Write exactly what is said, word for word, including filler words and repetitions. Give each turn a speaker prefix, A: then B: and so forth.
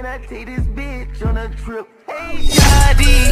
A: I take this bitch on a trip. Hey, Shawty.